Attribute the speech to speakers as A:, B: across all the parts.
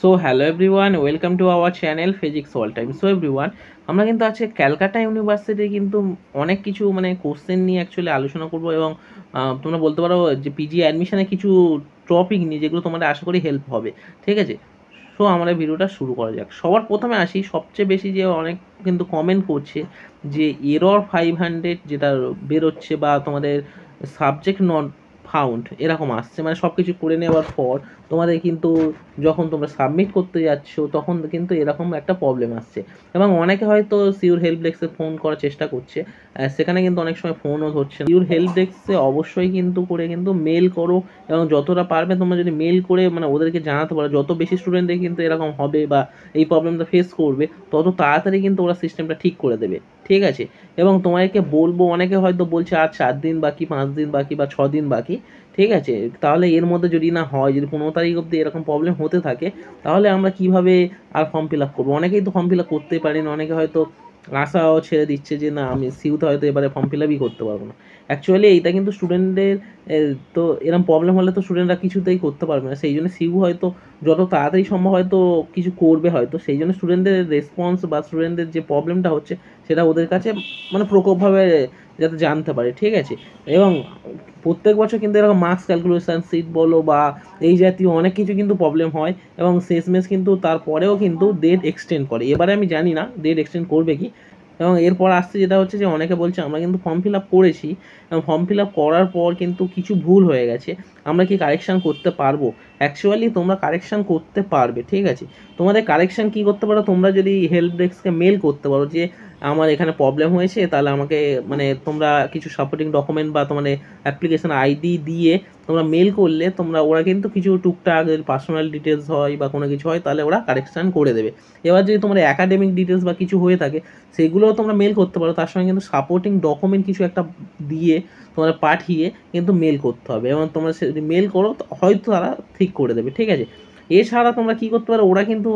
A: So hello everyone, welcome to our channel physics all time. So everyone, আমরা কিন্তু আজকে Calcutta university কিন্তু অনেক কিছু কোশ্চেন নিয়ে অ্যাকচুয়ালি আলোচনা করবো এবং তোমরা বলতে পারো যে পিজি অ্যাডমিশনে কিছু টপিক নিয়ে যেগুলো তোমাদের আশা করি হেল্প হবে। ঠিক আছে, সো আমরা ভিডিওটা শুরু করা যাক। সবার প্রথমে আসি, সবচেয়ে বেশি যে অনেক কিন্তু কমেন্ট করছে যে এরর 500 যেটা বেরোচ্ছে বা তোমাদের সাবজেক্ট নট ফাউন্ড এরকম আসছে, সব কিছু করে নেওয়ার পর তোমাদের কিন্তু যখন তোমরা সাবমিট করতে যাচ্ছ তখন কিন্তু এরকম একটা প্রবলেম আসছে এবং অনেকে হয়তো সিউর হেল্প ডেস্কে ফোন করার চেষ্টা করছে, সেখানে কিন্তু অনেক সময় ফোনও ধরছে না। সিউর হেল্প ডেস্কে অবশ্যই কিন্তু মেল করো এবং যতটা পারবে তোমরা যদি মেল করে ওদেরকে জানাতে পারো, যত বেশি স্টুডেন্টদের কিন্তু এরকম হবে বা এই প্রবলেমটা ফেস করবে তত তাড়াতাড়ি কিন্তু ওরা সিস্টেমটা ঠিক করে দেবে। ঠিক আছে, এবং তোমাকে বলবো, অনেকে হয়তো বলছে আর 4 দিন বাকি, 5 দিন বাকি বা 6 দিন বাকি। ঠিক আছে, তাহলে এর মধ্যে যদি না হয়, যদি 15 তারিখ অবধি এরকম প্রবলেম হতে থাকে তাহলে আমরা কিভাবে আর ফর্ম ফিল আপ করবো? অনেকেই তো ফর্ম ফিল আপ করতেই পারি না, অনেকে হয়তো আশাও ছেড়ে দিচ্ছে যে না আমি সিউতে হয়তো এবারে ফর্ম ফিল আপই করতে পারবো না। অ্যাকচুয়ালি এইটা কিন্তু স্টুডেন্টদের তো এরকম প্রবলেম হলে তো স্টুডেন্টরা কিছুতেই করতে পারবে না, সেই জন্য সিউ হয়তো যত তাড়াতাড়ি সম্ভব হয়তো কিছু করবে হয়তো, সেই জন্য স্টুডেন্টদের রেসপন্স বা স্টুডেন্টদের যে প্রবলেমটা হচ্ছে সেটা ওদের কাছে প্রকোপভাবে যাতে জানতে পারে। ঠিক আছে, এবং প্রত্যেক বছর কিন্তু এরকম মার্কস ক্যালকুলেশন সিট বলো বা এই জাতীয় অনেক কিছু কিন্তু প্রবলেম হয় এবং শেষমেশ কিন্তু তারপরেও কিন্তু ডেট এক্সটেন্ড করে। এবারে আমি জানি না ডেট এক্সটেন্ড করবে কি। এবং এরপর আসছে যেটা হচ্ছে যে অনেকে বলছে আমরা কিন্তু ফর্ম ফিল আপ করেছি এবং ফর্ম ফিল আপ করার পর কিন্তু কিছু ভুল হয়ে গেছে, আমরা কি কারেকশান করতে পারবো? অ্যাকচুয়ালি তোমরা কারেকশান করতে পারবে। ঠিক আছে, তোমাদের কারেকশান কি করতে পারো, তোমরা যদি হেল্প ডেস্ককে মেল করতে পারো যে আমার এখানে প্রবলেম হয়েছে, তাহলে আমাকে তোমরা কিছু সাপোর্টিং ডকুমেন্ট বা তোমাদের অ্যাপ্লিকেশন আইডি দিয়ে তোমরা মেল করলে ওরা কিন্তু কিছু টুকটাক পার্সোনাল ডিটেলস হয় বা কোনো কিছু হয় তাহলে ওরা কারেকশান করে দেবে। এবার যদি তোমার একাডেমিক ডিটেলস বা কিছু হয়ে থাকে সেগুলোও তোমরা মেল করতে পারো, তার সঙ্গে কিন্তু সাপোর্টিং ডকুমেন্ট কিছু একটা দিয়ে তোমরা পাঠিয়ে কিন্তু মেল করতে হবে এবং তোমরা যদি মেল করো হয়তো তারা ঠিক করে দেবে। ঠিক আছে, এছাড়া তোমরা কি করতে পারো, ওরা কিন্তু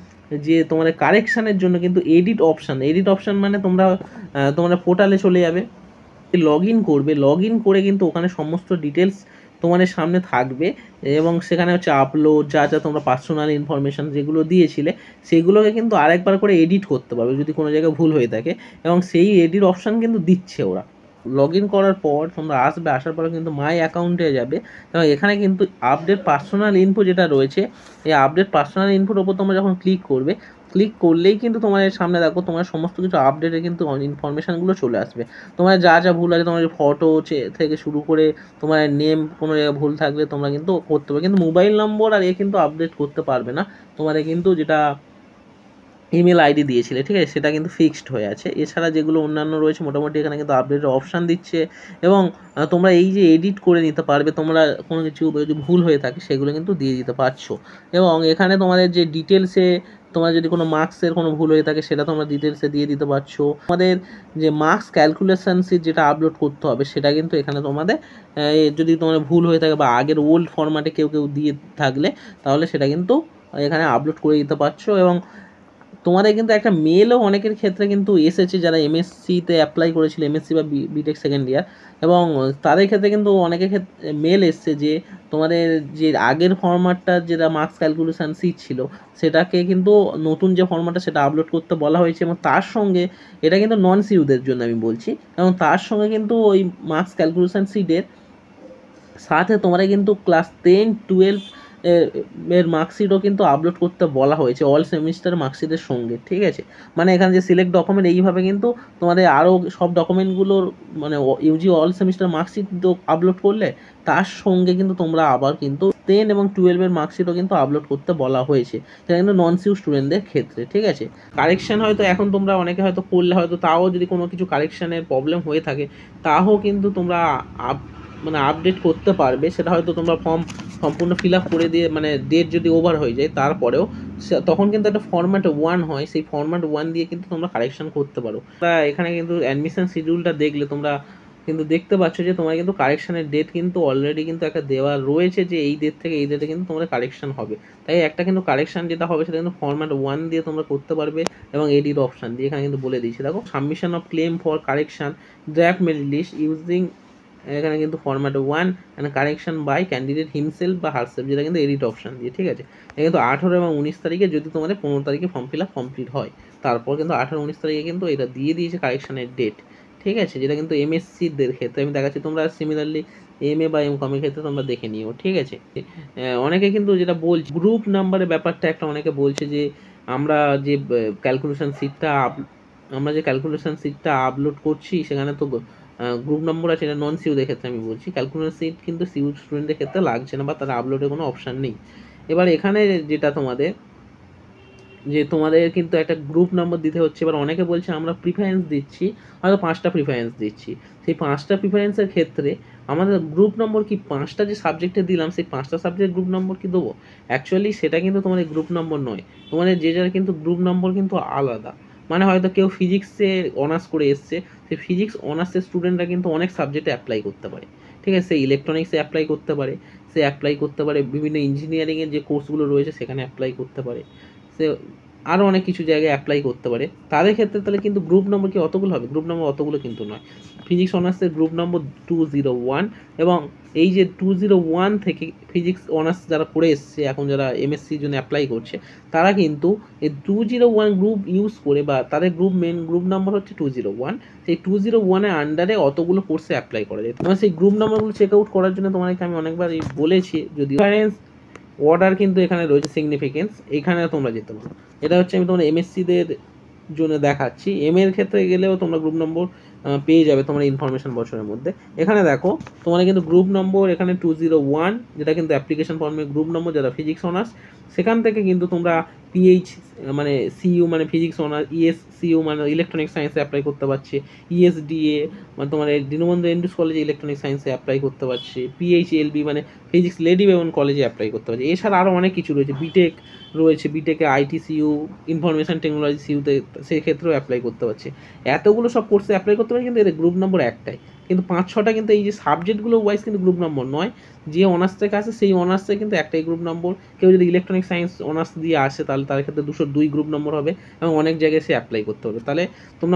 A: যে তোমাদের কারেকশানের জন্য কিন্তু এডিট অপশান তোমরা পোর্টালে চলে যাবে, লগ ইন করবে, লগ ইন করে কিন্তু ওখানে সমস্ত ডিটেলস তোমাদের সামনে থাকবে এবং সেখানে হচ্ছে আপলোড যা যা তোমরা পার্সোনাল ইনফরমেশান যেগুলো দিয়েছিলে সেগুলোকে কিন্তু আরেকবার করে এডিট করতে পারবে যদি কোনো জায়গায় ভুল হয়ে থাকে, এবং সেই এডিট অপশান কিন্তু দিচ্ছে ওরা। লগ ইন করার পর তোমরা আসার পরে কিন্তু মাই অ্যাকাউন্টে যাবে এবং এখানে কিন্তু আপডেট পার্সোনাল ইনফো যেটা রয়েছে, এই আপডেট পার্সোনাল ইনফোর ওপর তোমরা যখন ক্লিক করলেই কিন্তু তোমাদের সামনে দেখো তোমার সমস্ত কিছু আপডেটে কিন্তু ইনফরমেশানগুলো চলে আসবে। তোমার যা যা ভুল আছে, তোমার ফটো থেকে শুরু করে তোমার নেম কোনো জায়গায় ভুল থাকলে তোমরা কিন্তু করতে পারবে, কিন্তু মোবাইল নম্বর আর কিন্তু আপডেট করতে পারবে না। তোমাদের কিন্তু যেটা ইমেল আইডি দিয়েছিলে, ঠিক আছে, সেটা কিন্তু ফিক্সড হয়ে আছে। এছাড়া যেগুলো অন্যান্য রয়েছে মোটামুটি এখানে কিন্তু আপডেটের অপশান দিচ্ছে এবং তোমরা এই যে এডিট করে নিতে পারবে, তোমরা কোনো কিছু যদি ভুল হয়ে থাকে সেগুলো কিন্তু দিয়ে দিতে পারছো। এবং এখানে তোমাদের যে ডিটেলসে তোমার যদি কোনো মার্কসের কোনো ভুল হয়ে থাকে সেটা তোমরা ডিটেলসে দিয়ে দিতে পারছো। তোমাদের যে মার্কস ক্যালকুলেশন শিট যেটা আপলোড করতে হবে সেটা কিন্তু এখানে তোমাদের যদি তোমার ভুল হয়ে থাকে বা আগের ওল্ড ফরম্যাটে কেউ দিয়ে থাকলে তাহলে সেটা কিন্তু এখানে আপলোড করে দিতে পারছো। এবং তোমাদের কিন্তু একটা মেলও অনেকের ক্ষেত্রে কিন্তু এসেছে যারা এমএসসিতে অ্যাপ্লাই করেছিল, এমএসসি বা বিটেক সেকেন্ড ইয়ার, এবং তাদের ক্ষেত্রে কিন্তু অনেকের ক্ষেত্রে মেল এসছে যে তোমাদের যে আগের ফরম্যাটটা যেটা মার্কস ক্যালকুলেশন শিট ছিল সেটাকে কিন্তু নতুন যে ফরম্যাটটা সেটা আপলোড করতে বলা হয়েছে, এবং তার সঙ্গে এটা কিন্তু নন সিউদের জন্য আমি বলছি, এবং তার সঙ্গে কিন্তু ওই মার্কস ক্যালকুলেশন শিটের সাথে তোমরা কিন্তু ক্লাস 10-12 এর মার্কশিটও কিন্তু আপলোড করতে বলা হয়েছে অল সেমিস্টার মার্কশিটের সঙ্গে। ঠিক আছে, এখানে যে সিলেক্ট ডকুমেন্ট এইভাবে কিন্তু তোমাদের আরও সব ডকুমেন্টগুলোর ইউজি অল সেমিস্টার মার্কশিট তো আপলোড করলে তার সঙ্গে কিন্তু তোমরা আবার কিন্তু 10 এবং 12 মার্কশিটও কিন্তু আপলোড করতে বলা হয়েছে, সেটা কিন্তু নন সিউ স্টুডেন্টদের ক্ষেত্রে। ঠিক আছে, কারেকশান হয়তো এখন তোমরা অনেকে হয়তো করলে হয়তো তাও যদি কোনো কিছু কারেকশানের প্রবলেম হয়ে থাকে তাও কিন্তু তোমরা আপডেট করতে পারবে, সেটা হয়তো তোমরা ফর্ম সম্পূর্ণ ফিল আপ করে দিয়ে ডেট যদি ওভার হয়ে যায় তারপরেও তখন কিন্তু একটা ফরম্যাট 1 হয়, সেই ফরম্যাট 1 দিয়ে কিন্তু তোমরা কারেকশান করতে পারো। এখানে কিন্তু অ্যাডমিশন শিডিউলটা দেখলে তোমরা কিন্তু দেখতে পাচ্ছ যে তোমার কিন্তু কারেকশানের ডেট কিন্তু অলরেডি কিন্তু একটা দেওয়া রয়েছে যে এই ডেট থেকে এই ডেটে কিন্তু তোমাদের কারেকশান হবে। তাই একটা কিন্তু কারেকশান যেটা হবে সেটা কিন্তু ফরম্যাট 1 দিয়ে তোমরা করতে পারবে এবং এডিট অপশান দিয়ে এখানে কিন্তু বলে দিয়েছে। দেখো, submission of claim for correction draft merit list using এখানে কিন্তু format 1 and correction by candidate himself বা হারসেলফ, যেটা কিন্তু এডিট অপশন দিয়ে, ঠিক আছে। এটা কিন্তু 18 এবং 19 তারিখে, যদি তোমাদের 15 তারিখে ফর্ম ফিল আপ কমপ্লিট হয়, তারপর কিন্তু 18-19 তারিখে কিন্তু এটা দিয়ে দিয়েছে কারেকশনের ডেট, ঠিক আছে। যেটা কিন্তু এমএসসিদের ক্ষেত্রে আমি দেখাচ্ছি, তোমরা সিমিলারলি এমএ বা এমকম এর ক্ষেত্রে তোমরা দেখে নিও, ঠিক আছে। অনেকে কিন্তু যেটা বলছে গ্রুপ নাম্বারের ব্যাপারটা একটা, অনেকে বলছে যে আমরা যে ক্যালকুলেশন সিটটা আপলোড করছি সেখানে তো গ্রুপ নম্বর আছে, এটা নন সিউদের ক্ষেত্রে আমি বলছি। ক্যালকুলেশন সিট কিন্তু সিউ স্টুডেন্টের ক্ষেত্রে লাগছে না বা তারা আপলোডের কোনো অপশান নেই। এবার এখানে যেটা তোমাদের কিন্তু একটা গ্রুপ নম্বর দিতে হচ্ছে। এবার অনেকে বলছে আমরা প্রিফারেন্স দিচ্ছি, হয়তো 5টা প্রিফারেন্স দিচ্ছি, সেই 5টা প্রিফারেন্সের ক্ষেত্রে আমাদের গ্রুপ নম্বর কি 5টা যে সাবজেক্টে দিলাম সেই 5টা সাবজেক্ট গ্রুপ নম্বর কি দেবো? অ্যাকচুয়ালি সেটা কিন্তু তোমাদের গ্রুপ নম্বর নয়, তোমাদের যে যার কিন্তু গ্রুপ নম্বর কিন্তু আলাদা। মানে হয়তো কেউ ফিজিক্সে অনার্স করে এসছে, সেই ফিজিক্স অনার্সের স্টুডেন্টরা কিন্তু অনেক সাবজেক্টে অ্যাপ্লাই করতে পারে, ঠিক আছে। সে ইলেকট্রনিক্সে অ্যাপ্লাই করতে পারে, বিভিন্ন ইঞ্জিনিয়ারিংয়ের যে কোর্সগুলো রয়েছে সেখানে অ্যাপ্লাই করতে পারে, সে আরও অনেক কিছু জায়গায় অ্যাপ্লাই করতে পারে। তাদের ক্ষেত্রে তাহলে কিন্তু গ্রুপ নম্বর কি অতগুলো হবে? গ্রুপ নম্বর অতগুলো কিন্তু নয়। ফিজিক্স অনার্সের গ্রুপ নম্বর 201, এবং এই যে 201 থেকে ফিজিক্স অনার্স যারা করে এসছে, এখন যারা এমএসসির জন্য অ্যাপ্লাই করছে, তারা কিন্তু এই 201 গ্রুপ ইউজ করে, বা তাদের মেন গ্রুপ নাম্বার হচ্ছে 201, সেই 201-এর আন্ডারে অতগুলো কোর্সে অ্যাপ্লাই করা যায়। তোমার সেই গ্রুপ নাম্বারগুলো চেক আউট করার জন্য তোমাকে আমি অনেকবার বলেছি, যদি অর্ডার কিন্তু এখানে রয়েছে সিগনিফিকেন্স, এখানে তোমরা যেতে পারো। এটা হচ্ছে আমি তোমার এমএসসিদের জন্য দেখাচ্ছি, এম এর ক্ষেত্রে গেলেও তোমরা গ্রুপ নম্বর পেয়ে যাবে তোমরা ইনফরমেশন বছরের মধ্যে। এখানে দেখো তোমরা কিন্তু গ্রুপ নম্বর এখানে 201, যেটা কিন্তু অ্যাপ্লিকেশন ফর্মে গ্রুপ নম্বর যারা ফিজিক্স অনার্স, সেখান থেকে কিন্তু তোমরা পিএইচ মানে সিইউ মানে ফিজিক্স অনার্স, ইএসসিইউ মানে ইলেকট্রনিক সায়েন্সে অ্যাপ্লাই করতে পারছে, ইএসডিএ মানে তোমার দীনবন্ধু এন্ড্রুস কলেজে ইলেকট্রনিক সায়েন্সে অ্যাপ্লাই করতে পারছে, পিএইচএলবি মানে ফিজিক্স লেডি বেবন কলেজে অ্যাপ্লাই করতে পারছে। এছাড়া আরও অনেক কিছু রয়েছে, বিটেক রয়েছে, বিটেকে আইটিসিইউ ইনফরমেশন টেকনোলজি সিইউতে সেই ক্ষেত্রেও অ্যাপ্লাই করতে পারছে। এতগুলো সব কোর্সে অ্যাপ্লাই করতে পারে, কিন্তু এদের গ্রুপ নম্বর একটাই, কিন্তু 5-6টা কিন্তু এই যে সাবজেক্টগুলো ওয়াইজ কিন্তু গ্রুপ নম্বর নয়। যে অনার্স থেকে আসে সেই অনার্সে কিন্তু একটাই গ্রুপ নম্বর। কেউ যদি ইলেকট্রনিক সায়েন্স অনার্স দিয়ে আসে তাহলে তার ক্ষেত্রে 202 গ্রুপ নম্বর হবে, এবং অনেক জায়গায় সে অ্যাপ্লাই করতে হবে। তাহলে তোমরা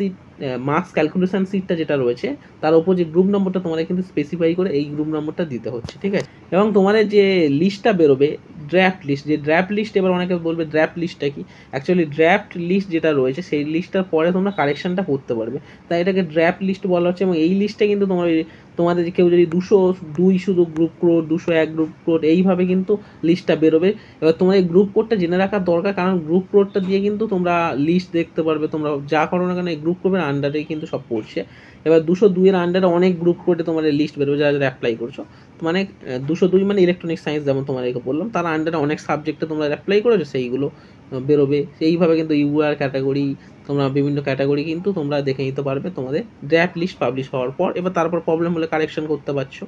A: মার্কস ক্যালকুলেশন সিটটা যেটা রয়েছে তার উপর যে গ্রুপ নম্বরটা তোমাদের কিন্তু স্পেসিফাই করে এই গ্রুপ নম্বরটা দিতে হচ্ছে, ঠিক আছে। এবং তোমাদের যে লিস্টটা বেরোবে ড্রাফট লিস্ট, এবার অনেকে বলবে ড্রাফট লিস্টটা কি? অ্যাকচুয়ালি ড্রাফট লিস্ট যেটা রয়েছে সেই লিস্টটার পরে তোমরা কারেকশনটা করতে পারবে, তাই এটাকে ড্রাফট লিস্ট বলা হচ্ছে। এবং এই লিস্টে কিন্তু তোমাদের কেউ যদি 202 শুধু গ্রুপ কোড, 201 গ্রুপ কোড, এইভাবে কিন্তু লিস্টটা বেরোবে। এবার তোমার এই গ্রুপ কোডটা জেনে রাখার দরকার, কারণ গ্রুপ কোডটা দিয়ে কিন্তু তোমরা লিস্ট দেখতে পারবে, তোমরা যা করো না কেন এই গ্রুপ কোডের আন্ডারেই কিন্তু সব পড়ছে। এবার 202-এর আন্ডারে অনেক গ্রুপ কোডে তোমার লিস্ট বেরোবে যারা যারা অ্যাপ্লাই করছো, মানে 202 মানে ইলেকট্রনিক সায়েন্স, যেমন তোমাদেরকে বললাম, তার আন্ডারে অনেক সাবজেক্টে তোমরা অ্যাপ্লাই করেছো, সেইগুলো বেরোবে। সেইভাবে কিন্তু ইউআর ক্যাটাগরি, তোমরা বিভিন্ন ক্যাটাগরি কিন্তু তোমরা দেখে নিতে পারবে তোমাদের ড্রাফট লিস্ট পাবলিশ হওয়ার পর। এবার তারপর প্রবলেম হলে কারেকশন করতে পারছো।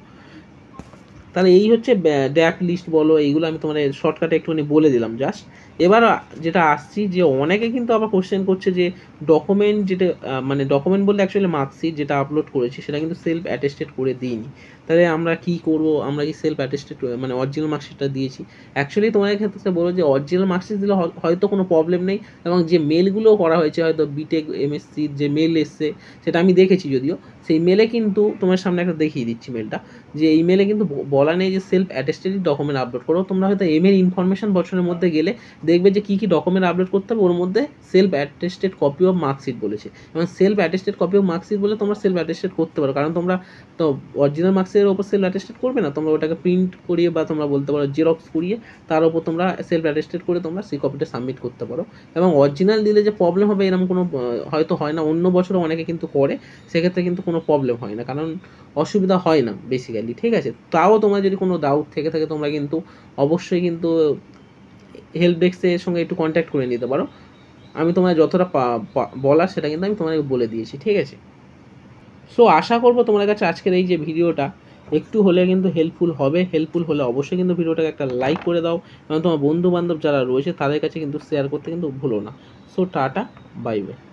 A: তাহলে এই হচ্ছে ড্রাফট লিস্ট বলো, এইগুলো আমি তোমাদের শর্টকাটে একটুখানি বলে দিলাম জাস্ট। এবার যেটা আসছি, যে অনেকে কিন্তু আবার কোশ্চেন করছে যে ডকুমেন্ট যেটা মানে ডকুমেন্ট বলতে অ্যাকচুয়ালি মার্কশিট যেটা আপলোড করেছি সেটা কিন্তু সেলফ অ্যাটেস্টেড করে দিইনি, তাহলে আমরা কি করব? আমরা কি সেলফ অ্যাটেস্টেড মানে অরিজিনাল মার্কশিটটা দিয়েছি? অ্যাকচুয়ালি তোমাদের ক্ষেত্রে বলো যে অরিজিনাল মার্কশিট দিলে হয়তো কোনো প্রবলেম নেই, এবং যে মেলগুলো করা হয়েছে হয়তো বিটেক এমএসসির যে মেল এসছে সেটা আমি দেখেছি, যদিও সেই মেলে কিন্তু তোমার সামনে একটা দেখিয়ে দিচ্ছি মেলটা, যে এই মেলে কিন্তু বলা নেই যে সেলফ অ্যাটেস্টেড ডকুমেন্ট আপলোড করো। তোমরা হয়তো এর ইনফরমেশন বছরের মধ্যে গেলে দেখবে যে কী কী ডকুমেন্ট আপলোড করতে হবে, ওর মধ্যে self attested copy of marksheet বলেছে, এবং self attested copy of marksheet বলে তোমরা সেলফ অ্যাটেস্টেড করতে পারো। কারণ তোমরা তো অরিজিনাল মার্কশিটের ওপর সেলফ অ্যাটেস্টেড করবে না, তোমরা ওটাকে প্রিন্ট করিয়ে বা তোমরা বলতে পারো জেরক্স করিয়ে তার ওপর তোমরা সেলফ অ্যাটেস্টেড করে তোমরা সেই কপিটা সাবমিট করতে পারো। এবং অরিজিনাল দিলে যে প্রবলেম হবে এরকম কোনো হয়তো হয় না, অন্য বছরও অনেকে কিন্তু করে, সেক্ষেত্রে কিন্তু কোনো প্রবলেম হয় না, কারণ অসুবিধা হয় না বেসিক্যালি, ঠিক আছে। তাও তোমার যদি কোনো ডাউট থেকে থাকে তোমরা কিন্তু অবশ্যই কিন্তু হেল্প ডেস্কের সঙ্গে একটু কন্ট্যাক্ট করে নিতে পারো। আমি তোমার যতটা বলার সেটা কিন্তু আমি তোমাকে বলে দিয়েছি, ঠিক আছে। সো আশা করবো তোমার কাছে আজকের এই যে ভিডিওটা একটু হলে কিন্তু হেল্পফুল হবে। হেল্পফুল হলে অবশ্যই কিন্তু ভিডিওটাকে একটা লাইক করে দাও, এবং তোমার বন্ধু বান্ধব যারা রয়েছে তাদের কাছে কিন্তু শেয়ার করতে কিন্তু ভুলো না। So tata, bye by.